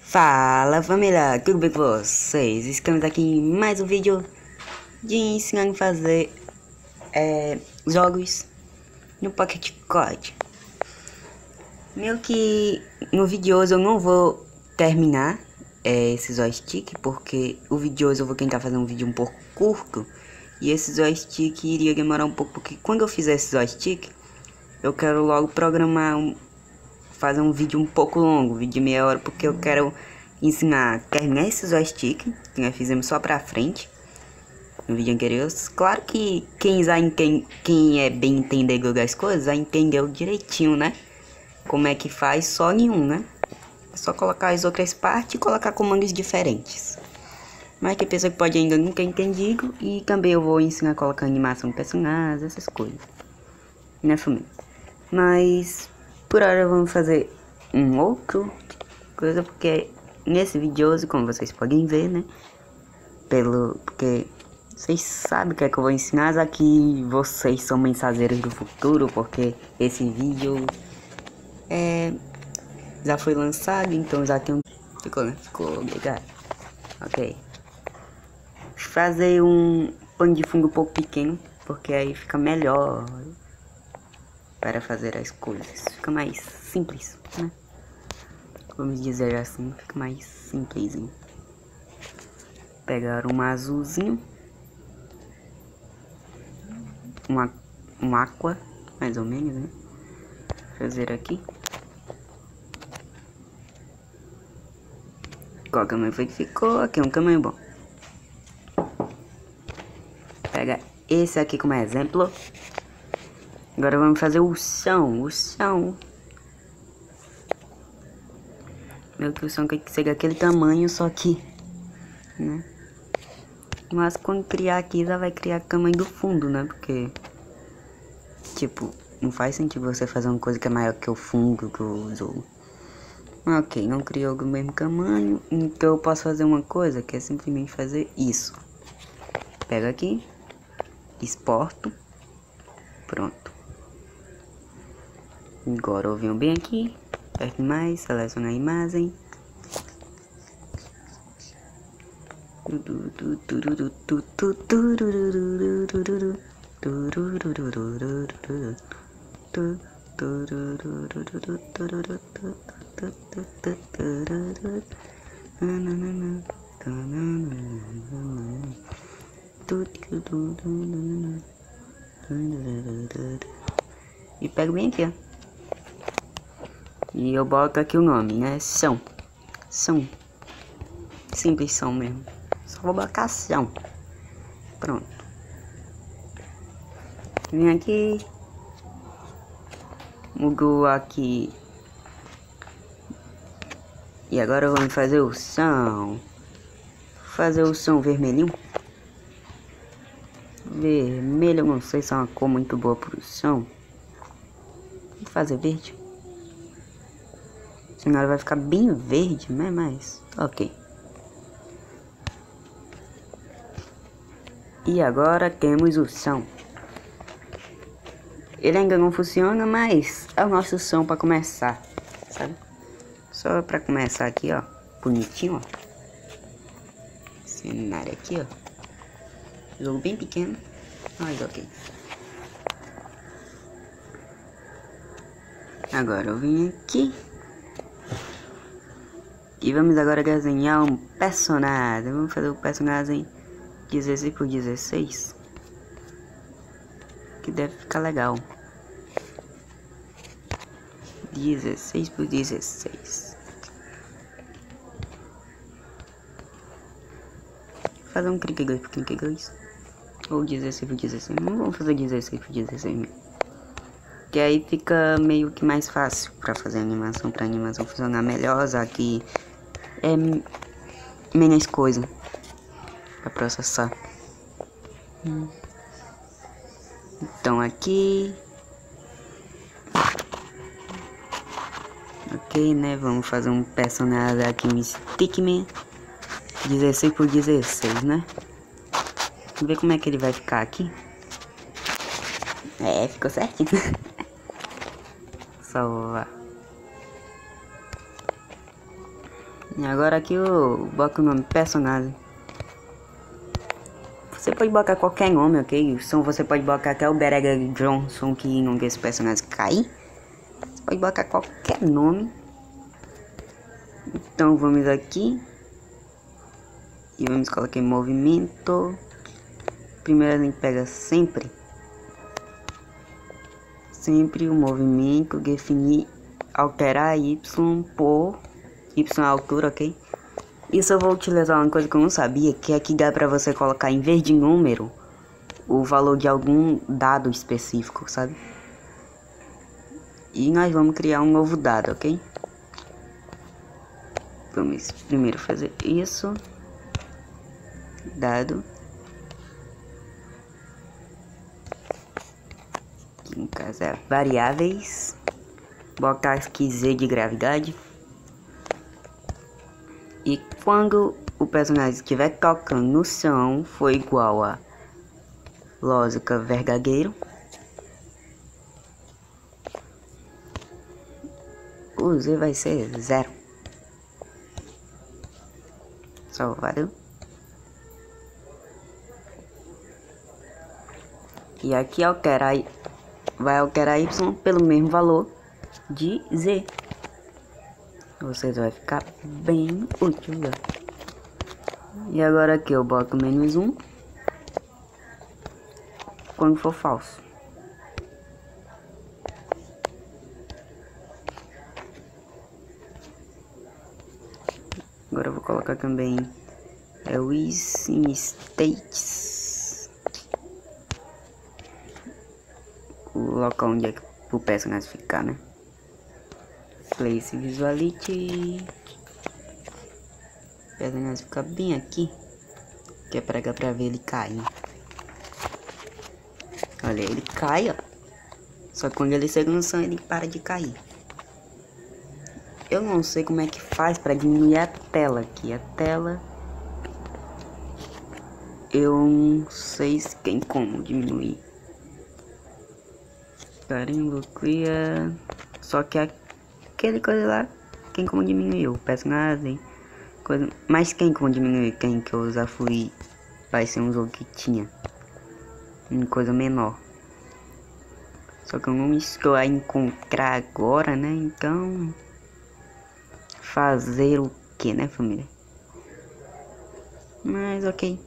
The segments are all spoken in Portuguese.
Fala família, tudo bem com vocês? Estamos aqui em mais um vídeo de ensinando a fazer jogos no Pocket Code. Meio que no vídeo de hoje eu não vou terminar esse joystick, porque o vídeo de hoje eu vou tentar fazer um vídeo um pouco curto. E esse joystick iria demorar um pouco, porque quando eu fizer esse joystick eu quero logo programar fazer um vídeo um pouco longo, vídeo de meia hora, porque eu quero ensinar a terminar esse joystick que nós fizemos só pra frente no vídeo anterior. Claro que quem é bem entendedor das coisas já entendeu direitinho, né? Como é que faz só em um, né? É só colocar as outras partes e colocar comandos diferentes. Mas tem pessoa que pode ainda nunca entendido. E também eu vou ensinar a colocar animação de personagens, essas coisas, né, família? Mas por hora vamos fazer um outro coisa, porque nesse vídeo hoje, como vocês podem ver, né, porque vocês sabem o que é que eu vou ensinar, já que vocês são mensageiros do futuro, porque esse vídeo já foi lançado, então já tem ficou legal. Ok, fazer um pano de fundo um pouco pequeno, porque aí fica melhor para fazer as coisas, fica mais simples, né? Vamos dizer assim, fica mais simplesinho. Pegar um azulzinho, um aqua, mais ou menos, né? Fazer aqui. Qual tamanho foi que ficou? Aqui um tamanho bom. Pega esse aqui como exemplo. Agora vamos fazer o chão. Meu que o chão tem que ser daquele tamanho, só que, né? Mas quando criar aqui, já vai criar o tamanho do fundo, né? Porque, tipo, não faz sentido você fazer uma coisa que é maior que o fundo do jogo. Ok, não criou do mesmo tamanho, então eu posso fazer uma coisa que é simplesmente fazer isso. Pega aqui, exporto, pronto. Agora eu venho bem aqui, perto mais, seleciono a imagem. E pego bem aqui, ó. E eu boto aqui o nome, né? São. Simples são mesmo. Só vou botar são. Pronto. Vem aqui. Mudou aqui. E agora vamos fazer o som. Fazer o som vermelhinho. Vermelho, eu não sei se é uma cor muito boa pro som. Vou fazer verde. Senão vai ficar bem verde, né? Mas ok. E agora temos o som. Ele ainda não funciona, mas é o nosso som para começar, sabe? Só para começar aqui, ó, bonitinho, ó. Cenário aqui, ó. Jogo bem pequeno, mas ok. Agora eu vim aqui. E vamos agora desenhar um personagem. Vamos fazer o personagem 16 por 16. Que deve ficar legal. 16 por 16. Vou fazer um 32 por 32. Ou 16 por 16. Não vamos fazer 16 por 16 mesmo. Que aí fica meio que mais fácil pra fazer a animação. Pra animação funcionar melhor. Já que é menos coisa pra processar. Então aqui. Ok, né? Vamos fazer um personagem aqui, um Stickman 16 por 16, né? Vamos ver como é que ele vai ficar aqui. Ficou certinho. Salvar. E agora aqui eu boto o nome personagem. Você pode botar qualquer nome, ok? Você pode botar até o Berega Johnson, que não vê esse personagem cair. Você pode botar qualquer nome. Então vamos aqui. E vamos colocar em movimento. Primeiro a gente pega sempre o movimento, definir, alterar Y por Y a altura, ok? Isso eu vou utilizar uma coisa que eu não sabia, que aqui dá pra você colocar em vez de número, o valor de algum dado específico, sabe? E nós vamos criar um novo dado, ok? Vamos primeiro fazer isso. Dado. Aqui no caso é variáveis. Botar aqui Z de gravidade. E quando o personagem estiver tocando no chão, for igual a lógica verdadeiro. O Z vai ser 0. Salvado. E aqui vai alterar Y pelo mesmo valor de Z. Vocês vai ficar bem útil, né? E agora aqui eu boto -1 quando for falso. Agora eu vou colocar também o is in states, o local onde é que o personagem ficar, né? Place visuality. O personagem fica bem aqui, que é pra ver ele cair. Olha, ele cai, ó. Só que quando ele chega no chão, ele para de cair. Eu não sei como é que faz pra diminuir a tela aqui. A tela... eu não sei se tem como diminuir. Carimbo, clear... Só que aquele coisa lá, tem como diminuir o personagem. Coisa... Mas tem como diminuir, tem que eu usar fui. Vai ser um jogo que tinha uma coisa menor. Só que eu não estou a encontrar agora, né? Então... fazer o que, né, família? Mas ok.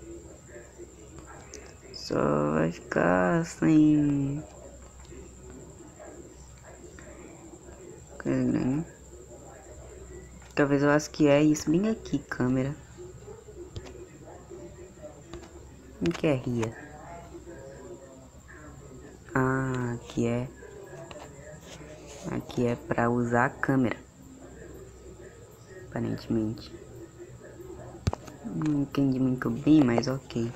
Só vai ficar sem... coisa grande. Talvez eu acho que é isso bem aqui, câmera. O que é ria? Ah, aqui é... aqui é pra usar a câmera. Aparentemente. Não entendi muito bem, mas ok.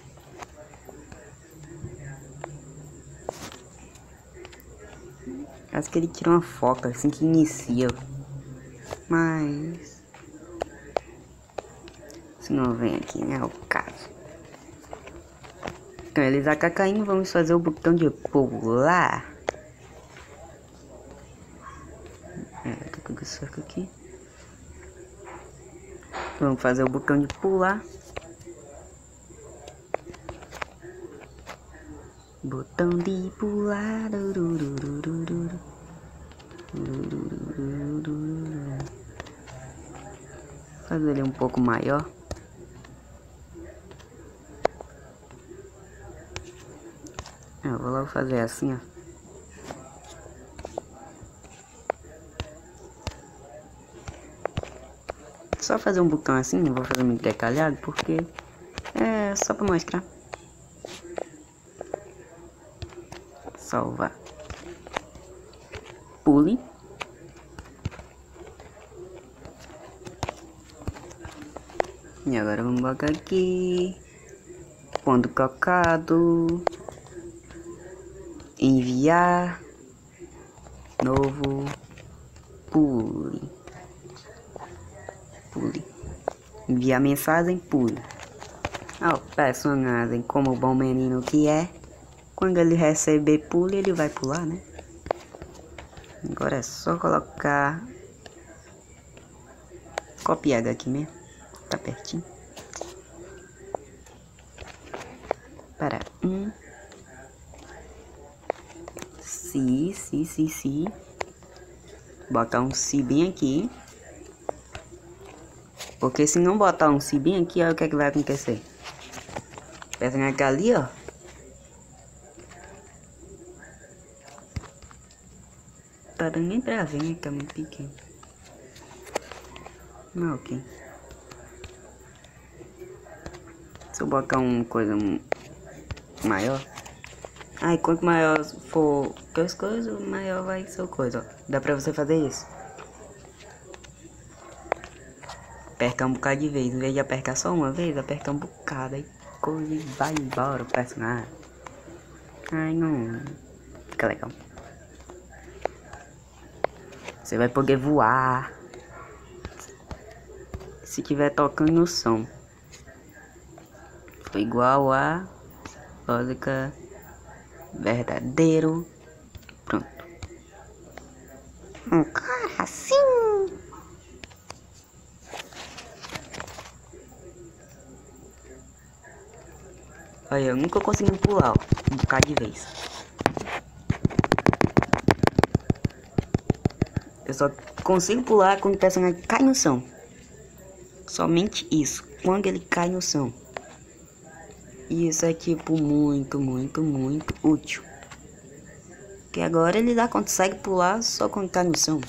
Acho que ele tira uma foto assim que inicia. Mas... se não vem aqui, né? É o caso. Então ele já tá caindo. Vamos fazer o botão de pular. Tá com esse cerco aqui. Vamos fazer o botão de pular. Botão de pular. Fazer ele um pouco maior. Eu vou logo fazer assim, ó. Só fazer um botão assim, não vou fazer muito detalhado, porque é só pra mostrar. Salvar. Pule. E agora vamos botar aqui. Ponto colocado. Enviar. Novo. Pule. Pule. Enviar mensagem, pule. O personagem, como o bom menino que é, quando ele receber pule, ele vai pular, né? Agora é só colocar copiar aqui mesmo. Tá pertinho. Para si. Botar um si bem aqui. Porque se não botar um si bem aqui, olha o que é que vai acontecer. Personagem ali, ó. Tá dando nem pra ver, né? Que é muito pequeno. Não, ok. Se eu botar uma coisa maior. Aí quanto maior for as coisas, maior vai ser a coisa, ó. Dá pra você fazer isso. Apertar um bocado de vez. Em vez de apertar só uma vez, apertar um bocado. Aí coisa e vai embora o personagem. Ai, não. Fica legal. Você vai poder voar. Se tiver tocando no som. Foi igual a lógica verdadeiro. Pronto. Um cara assim. Olha, eu nunca consegui pular, ó, um bocado de vez. Eu só consigo pular quando o personagem cai no chão. Somente isso, quando ele cai no chão. E isso é tipo muito útil. Que agora ele já consegue pular só quando cai no chão.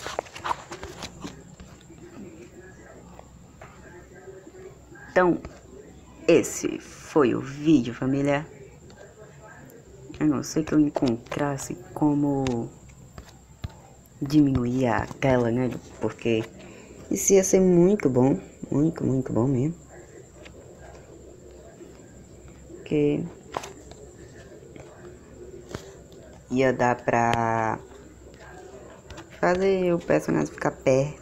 Então, esse foi o vídeo, família. A não ser que eu encontrasse como diminuir a tela, né? Porque isso ia ser muito bom. Muito bom mesmo. Porque ia dar pra fazer o personagem ficar perto.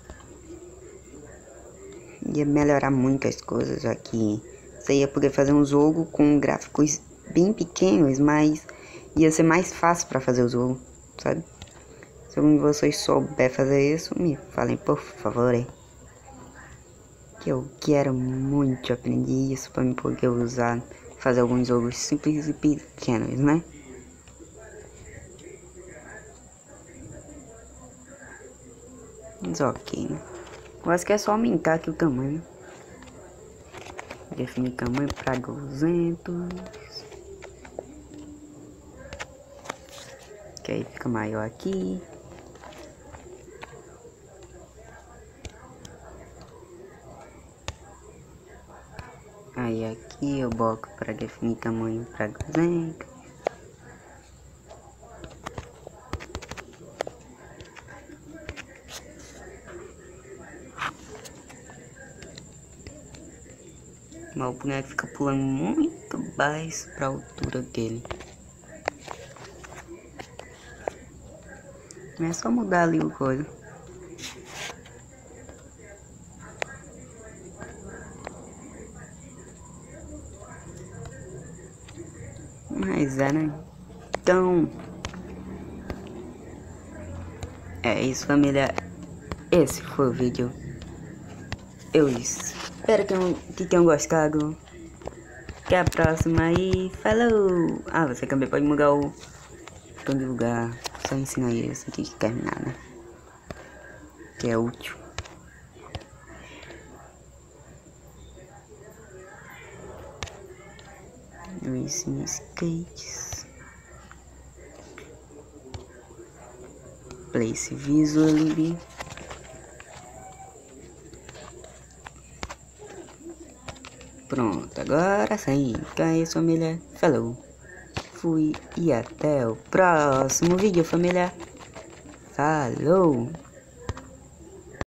Ia melhorar muitas coisas aqui. Você ia poder fazer um jogo com gráficos bem pequenos, mas ia ser mais fácil para fazer o jogo, sabe? Se algum de vocês souber fazer isso, me falem por favor, hein? Que eu quero muito aprender isso para me poder usar, fazer alguns jogos simples e pequenos, né? Mas ok, né? Eu acho que é só aumentar aqui o tamanho. Definir tamanho para 200. Que aí fica maior aqui. Aí aqui eu boto para definir tamanho para 200. Mas o boneco fica pulando muito baixo para a altura dele. É só mudar ali o coisa. Mas é, né? Então, é isso, família. Esse foi o vídeo. Eu espero que tenham gostado. Até a próxima e falou! Ah, você também pode mudar o tom de lugar. Só ensinar isso aqui de terminar, né? Que é útil. Racing Skates. Place Visually. Pronto, agora sim. Então é isso, família. Falou. Fui e até o próximo vídeo, família. Falou.